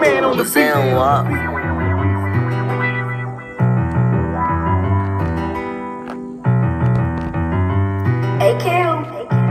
man on the film walk. AKO.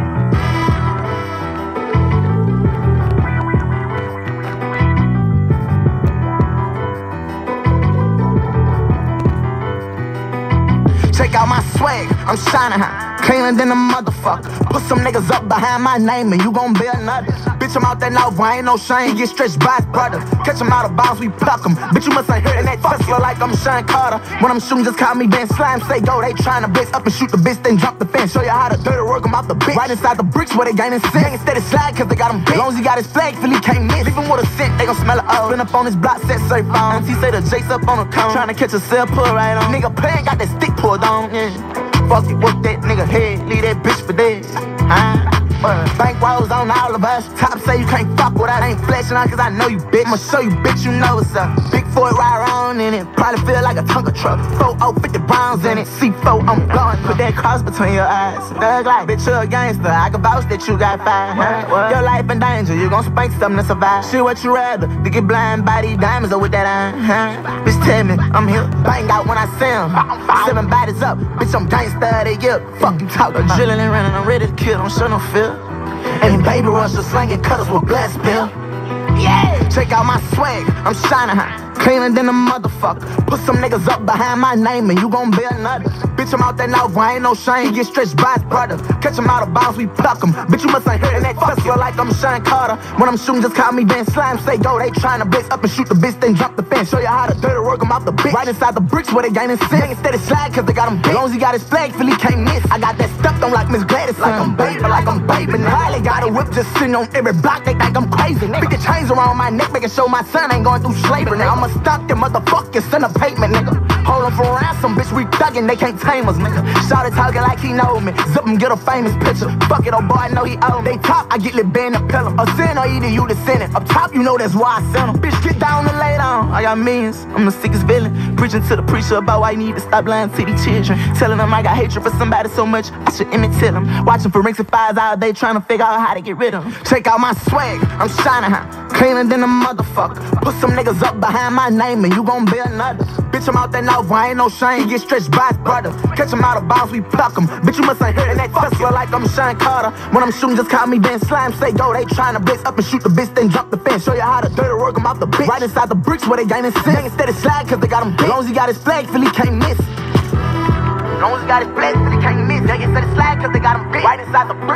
Check out my swag, I'm shining high, cleaner than a motherfucker. Put some niggas up behind my name and you gon' be another. Bitch, I'm out that north, I ain't no shame, get stretched by his brother. Catch him out of bounds, we pluck him. Bitch, you must ain't hearing that Tesla like I'm Sean Carter. When I'm shooting, just call me Ben Slime, say go, they tryna blitz up and shoot the bitch, then jump the fence. Show you how to dirty work him out the bitch. Right inside the bricks where they gaining sin. Instead of slide, cause they got him big. Long as he got his flag, Philly can't miss. Leave him with a scent, they gon' smell it all. Been up on his block, set surf on. He say the Jake's up on the cone, tryna catch a cell, pull right on. Nigga playing, got that stick pulled on, yeah. Fuck it, work that nigga head, leave that bitch for dead. Bank rolls on all of us. Top say you can't fuck with us. I ain't flashing on cause I know you bitch. I'ma show you bitch, you know what's up. Big Ford ride around in it, probably feel like a Tonka truck. 4050 Browns in it, C4 I'm blowing. Put that cross between your eyes. Thug like, bitch, you a gangster. I can vouch that you got fire. Your life in danger, you gon' spank something to survive. Shit, what you rather? To get blind by these diamonds or with that iron? Bitch, tell me, I'm here. Bang out when I see him. 7 bodies up, bitch, I'm gangsta, they get. Fuck you talking about. Drilling and running, I'm ready to kill, don't show no fear. And baby rush just slanging cutters with glass pill. Yeah! Check out my swag, I'm shining high, cleaner than a motherfucker. Put some niggas up behind my name and you gon' be another. Bitch, I'm out that north, I ain't no shame, get stretched by his brother. Catch him out of bounds, we pluck him. Bitch, you must ain't hearing that Tesla like I'm Sean Carter. When I'm shooting, just call me Ben Slime, say go, they tryna blitz up and shoot the bitch, then jump the fence. Show you how to dirty work him out the bitch. Right inside the bricks where they gaining sin. Instead of slide, cause they got him big. Long as he got his flag, Philly can't miss. I got that stuff on like Miss Gladys, like I'm baby. Riley got a whip just sitting on every block, they think I'm crazy. Nigga, the chains around my neck, making sure my son ain't going through slavery. Nigga, I'ma stop them motherfuckers in the pavement, nigga. Hold on for ransom, bitch, we thuggin', they can't tame us, nigga. Shawty talking like he know me, zip him, get a famous picture. Fuck it, oh boy, I know he owe me. They top, I get lit band and pill him. A sin or either you the sinning. Up top, you know that's why I sent him. Bitch, get down and lay down. I got millions, I'm the sickest villain. Preaching to the preacher about why you need to stop lying to these children. Telling them I got hatred for somebody so much, I should imitate them. Watching forensic files all day, trying to figure out how to get rid of them. Check out my swag, I'm shining high, cleaner than a motherfucker. Put some niggas up behind my name and you gon' be another. Bitch, I'm out that north, I ain't no shame, get stretched by his brother. Catch him out of bounds, we pluck him. Bitch, you must ain't hearing that Tesla like I'm Sean Carter. When I'm shooting, just call me Ben Slime, say go, they tryna blitz up and shoot the bitch, then jump the fence. Show you how to dirty work him out the bitch. Right inside the bricks where they gaining sin. Instead of slide, cause they got him big. Long as he got his flag, Philly can't miss. Long as he got his flag, Philly can't miss. They instead of slide, cause they got him big. Right inside the bricks.